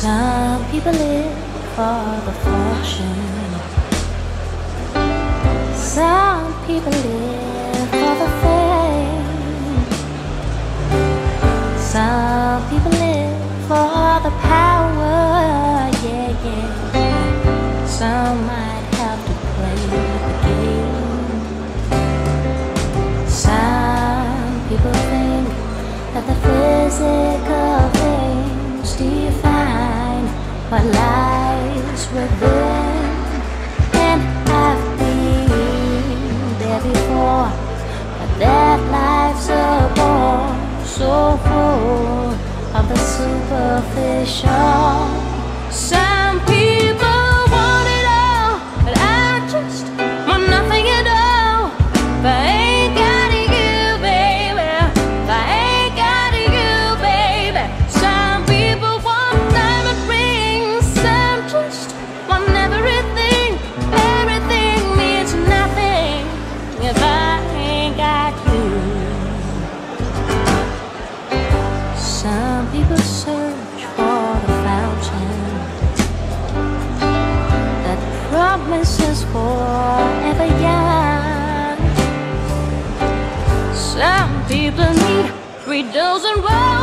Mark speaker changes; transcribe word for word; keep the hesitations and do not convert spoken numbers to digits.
Speaker 1: Some people live for the fortune. Some people live for the fame. Some people live for the power, yeah, yeah. Some might have to play the game. Some people think that the physical things define what lies within. And I've been there before, but that life's a bore so full of the superficial. Some people want it all, but I just want nothing at all. If I ain't got you, baby, if I ain't got you, baby. Some people want diamond rings, some just want everything. Everything means nothing if I ain't got you. Some people search for the fountain that promises forever young. Some people need three dozen roses.